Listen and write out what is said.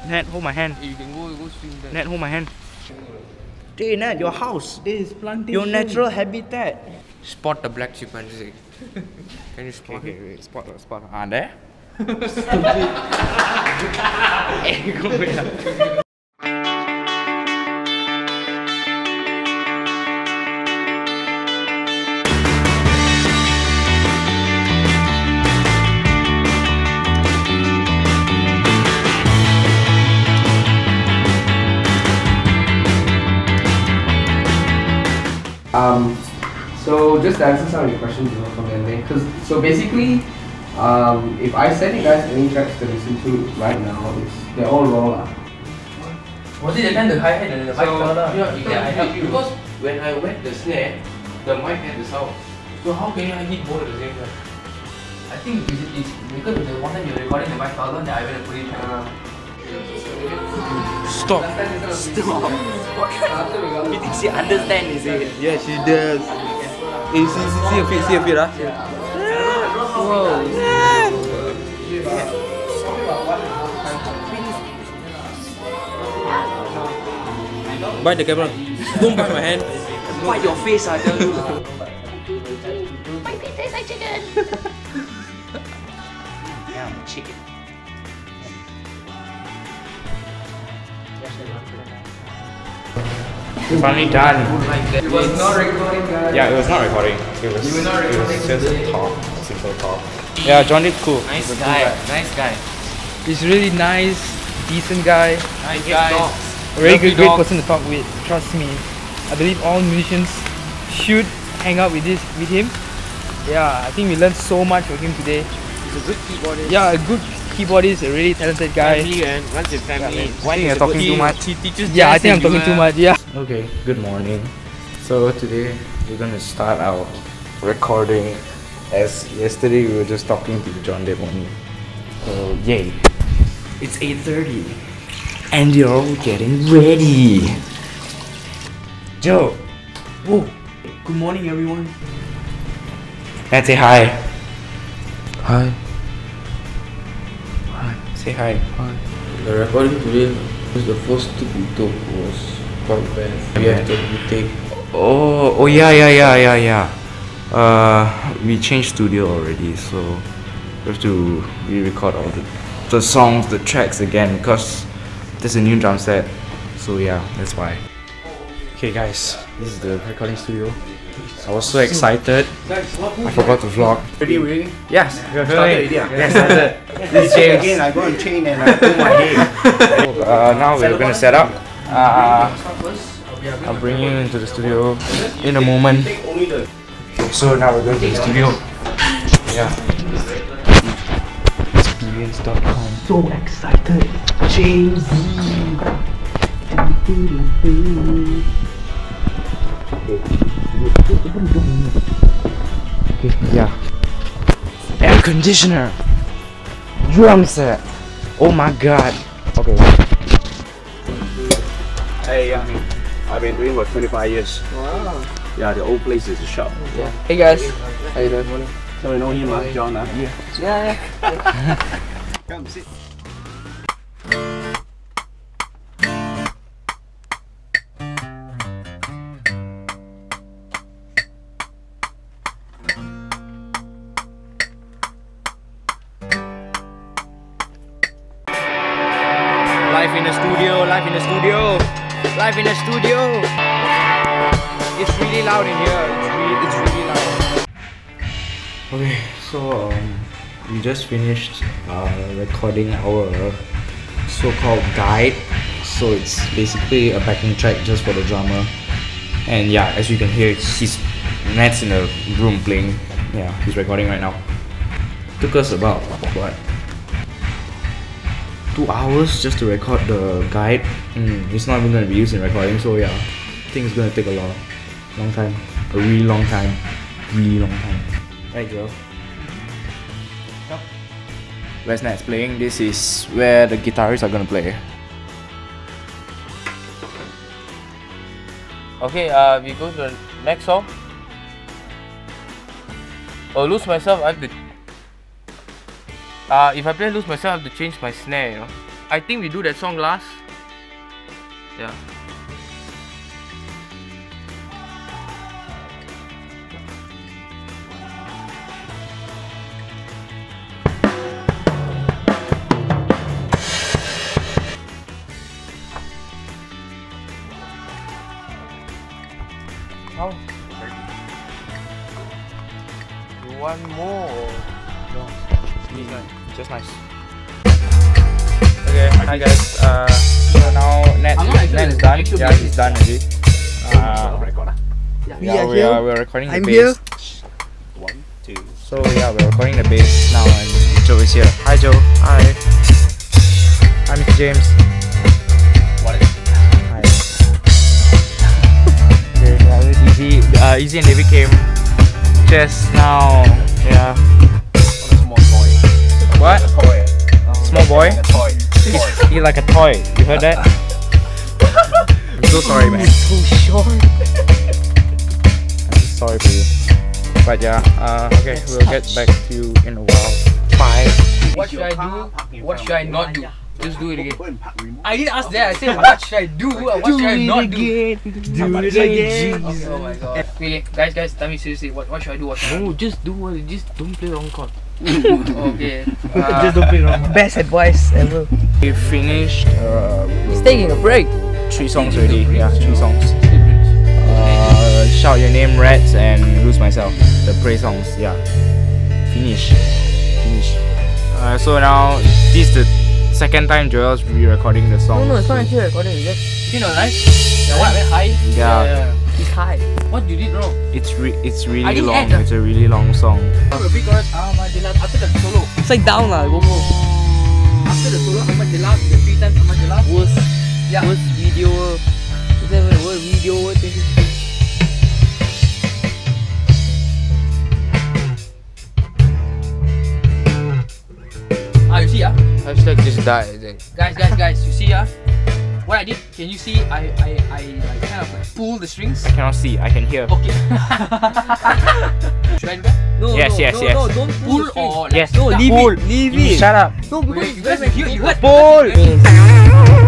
Nat, hold my hand. You can go swing there. Nat, hold my hand. Hey, Nat, your house. This is plantation. Your natural habitat. Spot the black chimpanzee. Can you spot Okay, it? wait, spot. Ah, there. So just to answer some of your questions from the other day, so basically, if I send you guys any tracks to listen to right now, they're all raw. Was it the time the hi-hat and the mic fell down? Yeah, I help you. Because when I wet the snare, the mic had the sound. So how can you hit both at the same time? I think it's because the one time you're recording the mic fell down, that I went and put it Stop. You think she understands, is it? Yeah, she does. Hey, see a bit, huh? Whoa. Bite the camera. Don't bite my hand. Bite your face, I tell you. My feet taste like chicken. Yeah, I'm a chicken. Finally done. It was not recording, guys. Yeah, it was not recording. It was just a talk, simple talk. Yeah, John did cool. Nice guy. Nice guy. He's really nice, decent guy, Nice guy. a very great person to talk with. Trust me, I believe all musicians should hang out with him. Yeah, I think we learned so much from him today. He's a good keyboardist. Yeah, a good keyboardist, a really talented guy. Family and runs his family. Why think you're talking too much? He teaches Yeah, I jazz think I'm in talking too much. Yeah. Okay, good morning. So today we're gonna start our recording. As yesterday we were just talking to John Deb only. So yay. It's 8:30 and you're all getting ready. Joe. Whoa. Good morning everyone. Let's say hi. Hi. Hi. Say hi. Hi. The recording today was the first take we took was quite bad. We have to retake. Oh yeah. We changed studio already, so we have to re-record all the songs, the tracks again because there's a new drum set. So yeah, that's why. Okay guys, this is the recording studio. I was so excited. I forgot to vlog. Ready? Yes, we're Started filming. already, Yes, started. This is James. Again, I go on chain and I pull my head. Now we're gonna set up. I'll bring you into the studio in a moment. So now we're going to the studio. Yeah. Experience.com. So excited. James. Okay, yeah. Air conditioner. Drum set. Oh my god. Okay. Hey, I've been doing for 25 years. Wow. Yeah, the old place is a shop. Yeah. Hey guys, how you doing? So you know him, John? Yeah. Come sit. Live in the studio, live in the studio, live in the studio. It's really loud in here. It's really loud. Okay, so we just finished recording our so-called guide. So it's basically a backing track just for the drummer. And yeah, as you can hear, Matt's in the room playing. Yeah, he's recording right now. Took us about what? 2 hours just to record the guide. It's not even going to be used in recording, so yeah, I think it's going to take a long time. A really long time. Right, Joe? Yep. Where's Nat's playing? This is where the guitarists are going to play. Okay, we go to the next song. Oh, Lose Myself, I have to... if I play Lose Myself, I have to change my snare, you know. I think we do that song last. Yeah. How? You want more? Or no? Just nice. Okay, hi guys. So now Nat is done. Yeah, he's done already. We're recording the bass. Here. 1, 2. So yeah, we're recording the bass now, and Joe is here. Hi Joe. Hi. Hi Mr. James. What? Hi. Okay, yeah, this is Easy. Easy and David came just now. Yeah. What? Small boy? He's like a toy. You heard that? I'm so sorry, man. So short. I'm so sorry for you. But yeah, okay, we'll get back to you in a while. Bye. What should I do? What should I not do? Just do it again. I didn't ask that. I said what should I do? What should I not do? Do it again. Okay, oh my god. Okay, guys, tell me seriously. What should I do? What should I do? No, just do what. Just don't play wrong chord. Okay. Just don't play wrong. Best advice ever. We finished He's taking a break. 3 songs already. Yeah, 3 songs. Shout Your Name, Rats, and Lose Myself. The praise songs. Yeah. Finish. So now this is the second time Joel's re-recording the song. No, it's not actually recording. It's just You know, right? Yeah, what? Went high? Yeah. he's high. What you did wrong? It's I really didn't long. add, It's a really long song. Big chorus. After the solo. Upside down lah. Go more. After the solo, Ahmad the 3 times Ahmad. Worst. Yeah. Worst video. Is that a word? Video word? You see Hashtag just die, I think. guys, you see what I did? Can you see? I like kind of like pull the strings. I cannot see. I can hear. Okay. Should I do that? No, Yes, no, yes, no, yes. no, don't Pull pull or Yes. No, leave Pull. it. Leave You it. shut up. No, Wait, because you guys hear? You heard? Pull.